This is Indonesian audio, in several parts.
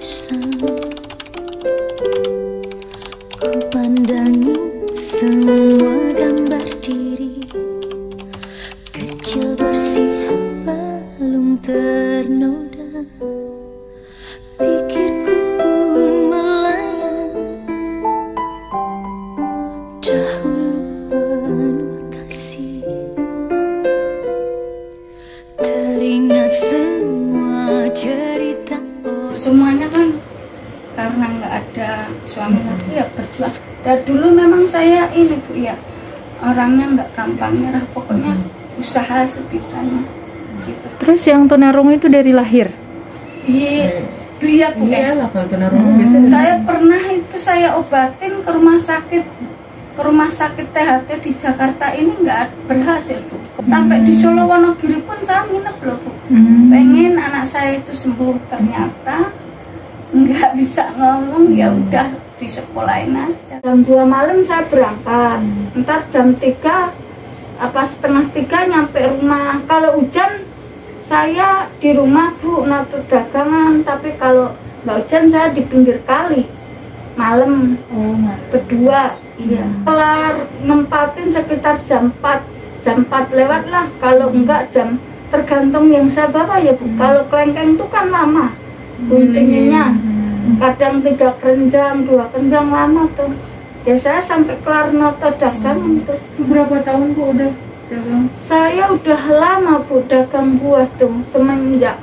bosan, ku pandangi semua gambar diri kecil bersih belum ternoda. Pikirku pun melayang, dahulu penuh kasih. Teringat semua cerita. Semuanya kan karena nggak ada suami lagi ya berjuang. Dan dulu memang saya ini Bu ya, orangnya nggak gampang nyerah, pokoknya usaha sebisanya gitu. Terus yang tunarungu itu dari lahir? Iya, dia Bu ya. Saya pernah itu saya obatin ke rumah sakit THT di Jakarta ini nggak berhasil Bu. Sampai di Solo Wonogiri pun saya nginep loh Bu. Pengen anak saya itu sembuh, ternyata nggak bisa ngomong, ya udah di sekolahin aja. Jam 2 malam saya berangkat, ntar jam 3 apa setengah 3 nyampe rumah. Kalau hujan saya di rumah Bu, nutut dagangan, tapi kalau nggak hujan saya di pinggir kali malam berdua. Iya, kelar nempatin sekitar jam 4 lewat lah, kalau enggak jam, tergantung yang saya bawa ya Bu. Kalau kelengkeng itu kan lama guntinginnya, kadang 3 keranjang 2 keranjang lama tuh ya. Saya sampai kelar noto dagang tuh. Berapa tahun Bu udah dagang? Saya udah lama Bu dagang buah tuh, semenjak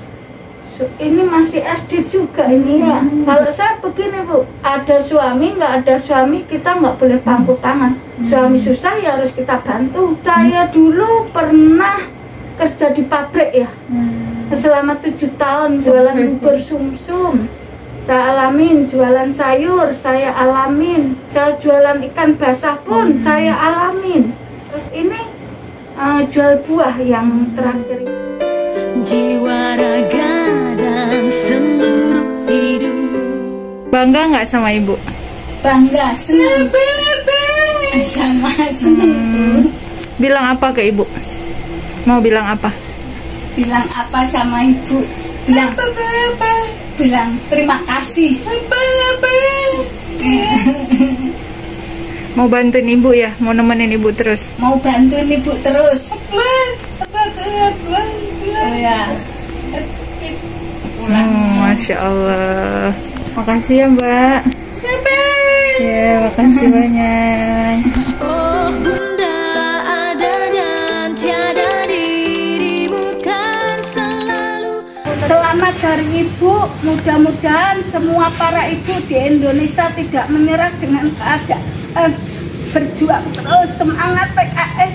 ini masih SD juga ini ya. Kalau saya begini Bu, ada suami nggak ada suami kita nggak boleh pangku tangan. Suami susah ya harus kita bantu. Saya dulu pernah kerja di pabrik ya, selama 7 tahun jualan bubur sumsum. Saya alamin, jualan sayur saya alamin, saya jualan ikan basah pun saya alamin. Terus ini jual buah yang terakhir. Jiwa, raga, dan seluruh hidup. Bangga nggak sama ibu? Bangga, senang. Sama senang. Bilang apa ke ibu? Mau bilang apa? Bilang apa sama ibu? Bilang terima kasih. Mau bantuin ibu ya? Mau nemenin ibu terus? Mau bantuin ibu terus. Oh ya. Masya Allah. Makasih ya Mbak. Ya, makasih banyak. Oh Bunda ada dan tiada dirimu kan selalu. Selamat Hari Ibu. Mudah-mudahan semua para ibu di Indonesia tidak menyerah dengan keadaan. Berjuang terus, semangat PKS.